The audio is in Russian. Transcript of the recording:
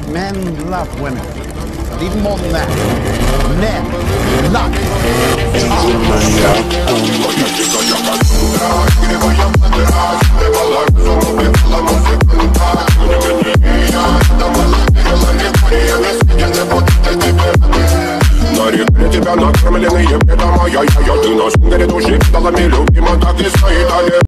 Men love women. But even more than that, men love Для тебя накормленные бреда моя. Ты на сундере души, дала мне любима, так и стоит.